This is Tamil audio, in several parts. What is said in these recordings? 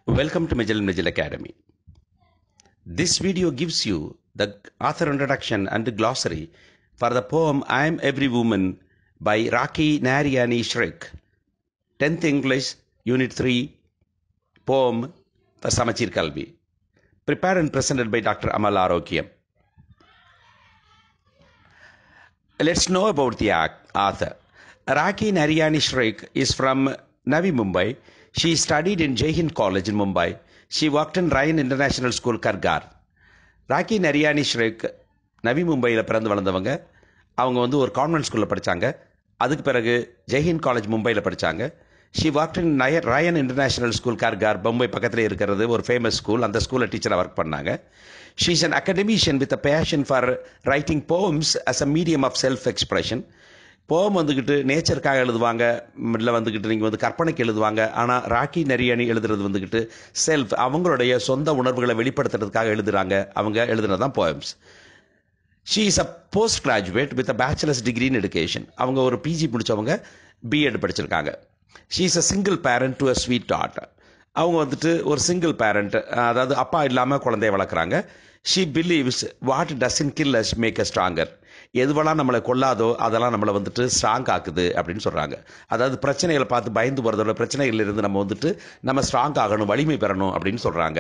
Welcome to Mejel Academy. This video gives you the author introduction and the glossary for the poem I Am Every Woman by Rakhi Narayani Shrik, 10th English, Unit 3, poem for Samacheer Kalvi. Prepared and presented by Dr. Amal Arogyam. Let's know about the author. Rakhi Narayani Shrik is from Navi Mumbai. She studied in Jai Hind College in Mumbai. She worked in Ryan International School, Kargar. Rakhi Nariyani ஷ்ரேக் நவி மும்பையில் பிறந்து வளர்ந்தவங்க. அவங்க ஒரு கான்வென்ட் ஸ்கூலில் படித்தாங்க. அதுக்கு பிறகு ஜெய்ஹிந்த் காலேஜ் மும்பையில் படித்தாங்க. She work in Ryan international school, கார்கார், Mumbai பக்கத்தில் இருக்கிறது ஒரு ஃபேமஸ் ஸ்கூல். அந்த ஸ்கூலில் டீச்சராக ஒர்க் பண்ணாங்க. She is an academician with a passion for writing poems as a medium of self expression. Poem நேச்சருக்காக எழுதுவாங்க, இல்லை நீங்கள் கற்பனைக்கு எழுதுவாங்க. ஆனால் ராக்கி நரியானி எழுதுறது செல்ஃப், அவங்களுடைய சொந்த உணர்வுகளை வெளிப்படுத்துறதுக்காக எழுதுறாங்க. அவங்க எழுதுனது தான் poems. She is a post graduate with a bachelors degree in education. அவங்க ஒரு பிஜி முடித்தவங்க, பிஎட் படிச்சிருக்காங்க. She is a single parent to a sweet daughter. அவங்க ஒரு சிங்கிள் பேரண்ட், அதாவது அப்பா இல்லாமல் குழந்தைய வளர்க்குறாங்க. She believes what doesn't kill us make a stronger. எதுவெல்லாம் நம்மளை கொல்லாதோ அதெல்லாம் நம்மளை ஸ்ட்ராங் ஆக்குது அப்படின்னு சொல்கிறாங்க. அதாவது பிரச்சனைகளை பார்த்து பயந்து போகிறதோட பிரச்சனைகளிலிருந்து நம்ம ஸ்ட்ராங் ஆகணும், வலிமை பெறணும் அப்படின்னு சொல்கிறாங்க.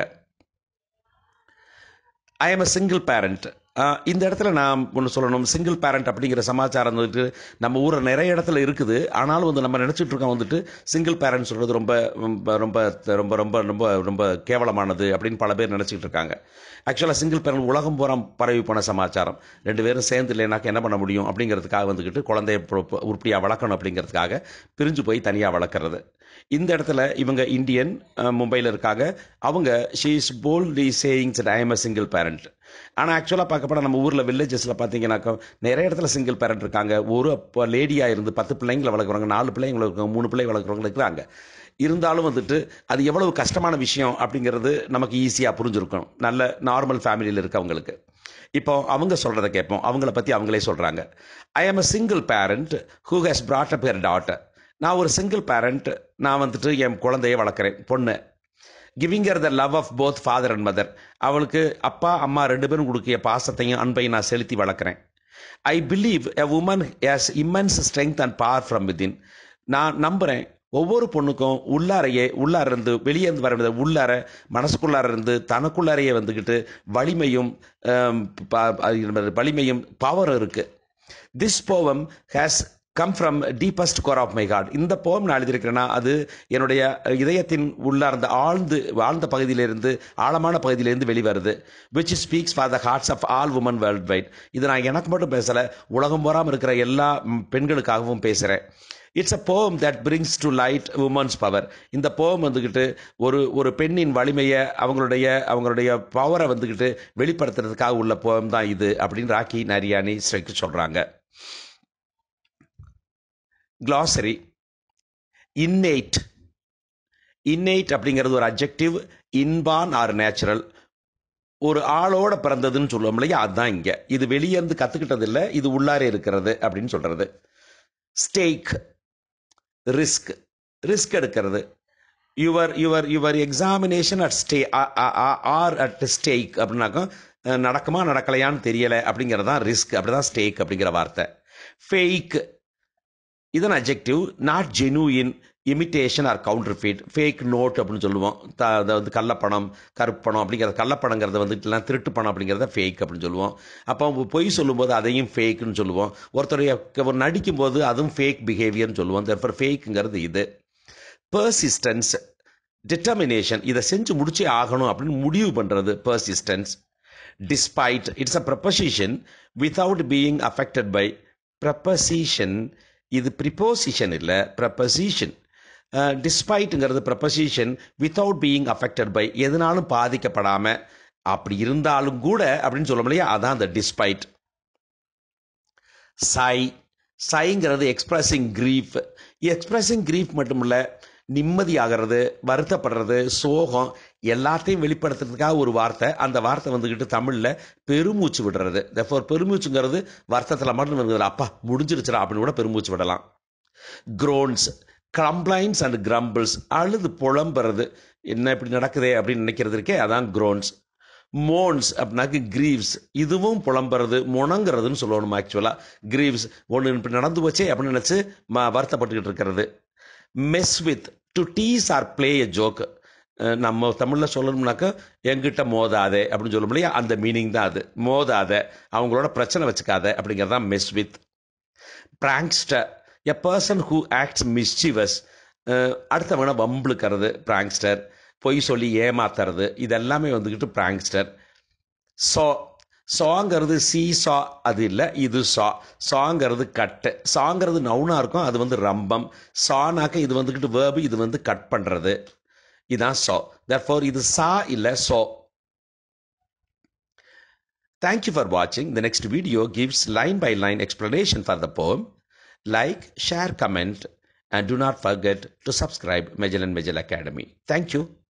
I am a single parent. இந்த இடத்துல நான் ஒன்று சொல்லணும். சிங்கிள் பேரண்ட் அப்படிங்கிற சமாச்சாரம் நம்ம ஊரில் நிறைய இடத்துல இருக்குது. ஆனாலும் நம்ம நினச்சிட்டு இருக்கோம் சிங்கிள் பேரண்ட் சொல்கிறது ரொம்ப ரொம்ப ரொம்ப ரொம்ப ரொம்ப ரொம்ப கேவலமானது அப்படின்னு பல பேர் நினச்சிக்கிட்டு இருக்காங்க. ஆக்சுவலாக சிங்கிள் பேரண்ட் உலகம் பூரா பரவி போன சமாச்சாரம். ரெண்டு பேரும் சேர்ந்து இல்லைனாக்க என்ன பண்ண முடியும் அப்படிங்கிறதுக்காக குழந்தைய உருப்படியாக வளர்க்கணும் அப்படிங்கிறதுக்காக பிரிஞ்சு போய் தனியாக வளர்க்குறது. இந்த இடத்துல இவங்க இந்தியன், மும்பையில் இருக்காங்க. அவங்க she is boldly sayings I am a single parent. ஆனால் ஆக்சுவலாக பார்க்கப்பட நம்ம ஊரில் வில்லேஜஸில் பார்த்தீங்கன்னாக்கா நிறைய இடத்துல சிங்கிள் பேரண்ட் இருக்காங்க. ஒரு லேடியாக இருந்து 10 பிள்ளைங்களை வளர்க்குறவங்க, 4 பிள்ளைங்களை வளர்க்குறவங்க, 3 பிள்ளை வளர்க்குறவங்க இருக்கிறாங்க. இருந்தாலும் அது எவ்வளவு கஷ்டமான விஷயம் அப்படிங்கிறது நமக்கு ஈஸியாக புரிஞ்சிருக்கும், நல்ல நார்மல் ஃபேமிலியில் இருக்கவங்களுக்கு. இப்போ அவங்க சொல்கிறத கேட்போம். அவங்கள பற்றி அவங்களே சொல்கிறாங்க. I am a single parent who has brought up her daughter. நான் ஒரு சிங்கிள் பேரண்ட். நான் என் குழந்தைய வளர்க்குறேன், பொண்ணு. Giving her the love of both father and mother. அவளுக்கு அப்பா அம்மா 2 பேரும் கொடுக்கிய பாசத்தையும் அன்பையும் நான் செலுத்தி வளர்க்குறேன். I believe a woman has immense strength and power from within. நான் நம்புகிறேன் ஒவ்வொரு பொண்ணுக்கும் உள்ளார இருந்து வெளியே இருந்து வர உள்ளார மனசுக்குள்ளார இருந்து தனக்குள்ளாரையே வலிமையும் பவரும் இருக்குது. This poem has come from deepest core of my heart. இந்த போம் நான் எழுதியிருக்கிறேன்னா அது என்னுடைய இதயத்தின் உள்ளார்ந்த ஆழ்ந்த பகுதியிலிருந்து, ஆழமான பகுதியிலிருந்து வெளிவருது. Which speaks for the hearts of all women worldwide. இது நான் எனக்கு மட்டும் பேசலை, உலகம் போராமல் இருக்கிற எல்லா பெண்களுக்காகவும் பேசுகிறேன். It's a poem that brings to light women's power. இந்த போம் ஒரு பெண்ணின் வலிமையை, அவங்களுடைய பவரை வெளிப்படுத்துறதுக்காக உள்ள போம் தான் இது அப்படின்னு ராக்கி நரியானி ஸ்ட்ரைக் சொல்கிறாங்க. Glossary. Innate. Innate அப்படிங்கிறது ஒரு அட்ஜெக்டிவ். Inborn R natural. ஒரு ஆளோட பிறந்ததுன்னு சொல்லுவோம் இல்லையா, அதுதான் இங்க. இது வெளியே இருந்து கத்துக்கிட்டது இல்லை, இது உள்ளாரே இருக்கிறது அப்படின்னு சொல்றது. Stake, risk. ரிஸ்க் எடுக்கிறது. யுவர் எக்ஸாமினேஷன் அட் ஸ்டேக் அப்படின்னாக்கா நடக்குமா நடக்கலையான்னு தெரியலை அப்படிங்கிறது தான் ரிஸ்க். அப்படிதான் ஸ்டேக் அப்படிங்கிற வார்த்தை. ஃபேக் இதன் adjective. Not genuine, imitation or counterfeit. Fake note அப்படின்னு சொல்லுவோம். அதாவது கள்ளப்பணம், கருப்பணம் அப்படிங்கிறது. கள்ளப்பணங்கிறத திருட்டு பணம் அப்படிங்கிறத ஃபேக் அப்படின்னு சொல்லுவோம். அப்போ பொய் சொல்லும்போது அதையும் ஃபேக்குன்னு சொல்லுவோம். ஒருத்தர் நடிக்கும்போது அதுவும் ஃபேக் பிஹேவியர்னு சொல்லுவோம். தர்ஃபோர் ஃபேக்குங்கிறது இது. Persistence, determination. இதை செஞ்சு முடிச்சே ஆகணும் அப்படின்னு முடிவு பண்ணுறது persistence. Despite, it's a proposition without being affected by. Proposition இது ப்ரிப்போசிஷன் இல்லை, ப்ரப்போசிஷன். டிஸ்பைட்டுங்கிறது proposition without being affected by, எதனாலும் பாதிக்கப்படாமல், அப்படி இருந்தாலும் கூட அப்படின்னு சொல்ல முடியாது, அதான் அந்த டிஸ்பைட். சைங்கிறது எக்ஸ்பிரஸிங் கிரீஃப். எக்ஸ்பிரஸிங் கிரீஃப் மட்டும் இல்லை, நிம்மதியாகிறது, வருத்தப்படுறது, சோகம் எல்லாத்தையும் வெளிப்படுத்துறதுக்காக ஒரு வார்த்தை. அந்த வார்த்தை தமிழில் பெருமூச்சு விடுறது. தர்ஃபோர் பெருமூச்சுங்கிறது வருத்தத்தில் மட்டும் அப்பா முடிஞ்சிருச்சுடா அப்படின்னு கூட பெருமூச்சு விடலாம். Groans, complaints and grumbles. அழுது புலம்புறது. என்ன இப்படி நடக்குதே அப்படின்னு நினைக்கிறது இருக்கே, அதான் groans. மோன்ஸ் அப்படின்னாக்க கிரீவ்ஸ், இதுவும் புலம்புறது, முணங்குறதுன்னு சொல்லணும். ஆக்சுவலாக கிரீவ்ஸ் ஒன்று இப்படி நடந்து போச்சே அப்படின்னு நினச்சி வருத்தப்பட்டுக்கிட்டு இருக்கிறது. Mess with, to tease or play a joke. நம்ம தமிழில் சொல்லணும்னாக்கா எங்கிட்ட மோதாதே அப்படின்னு சொல்லும் இல்லையா, அந்த மீனிங் தான் அது. மோதாத, அவங்களோட பிரச்சனை வச்சுக்காத அப்படிங்கிறது தான் mess with. Prankster, a person who acts mischievous. அடுத்தவனை வம்புழுக்கிறது பிராங்க்ஸ்டர். பொய் சொல்லி ஏமாத்துறது, இதெல்லாமே வந்துக்கிட்டு பிராங்க்ஸ்டர். சா, சாங்கிறது சி சா அது இல்லை, இது சா. சாங்கிறது கட்டு. சாங்கிறது நவுனாக இருக்கும், அது வந்து ரம்பம். சானாக்க இது வந்துக்கிட்டு வேர்பு, இது வந்து கட் பண்ணுறது. இதான் சா. therefore இது சா இல்லை சோ. Thank you for watching. The next video gives line by line explanation for the poem. Like, share, comment, and do not forget to subscribe Mejel and Mejel Academy. Thank you.